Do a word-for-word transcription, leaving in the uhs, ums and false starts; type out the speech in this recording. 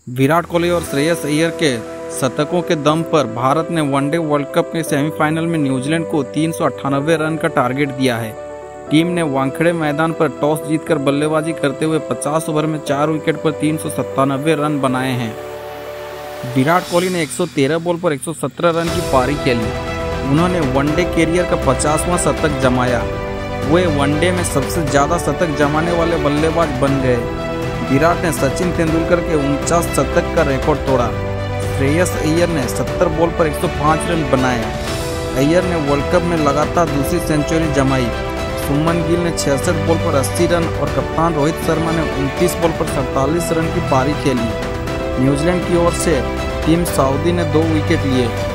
विराट कोहली और श्रेयस अय्यर के शतकों के दम पर भारत ने वनडे वर्ल्ड कप के सेमीफाइनल में न्यूजीलैंड को तीन सौ अट्ठानवे रन का टारगेट दिया है। टीम ने वानखेड़े मैदान पर टॉस जीतकर बल्लेबाजी करते हुए पचास ओवर में चार विकेट पर तीन सौ सत्तानवे रन बनाए हैं। विराट कोहली ने एक सौ तेरह बॉल पर एक सौ सत्रह रन की पारी खेली। उन्होंने वनडे कैरियर का पचासवां शतक जमाया। वे वनडे में सबसे ज़्यादा शतक जमाने वाले बल्लेबाज बन गए। विराट ने सचिन तेंदुलकर के उनचास शतक का रिकॉर्ड तोड़ा। श्रेयस अय्यर ने सत्तर बॉल पर एक सौ पाँच रन बनाए। अय्यर ने वर्ल्ड कप में लगातार दूसरी सेंचुरी जमाई। सुमन गिल ने छियासठ बॉल पर अस्सी रन और कप्तान रोहित शर्मा ने उनतीस बॉल पर सैंतालीस रन की पारी खेली। न्यूजीलैंड की ओर से टीम सऊदी ने दो विकेट लिए।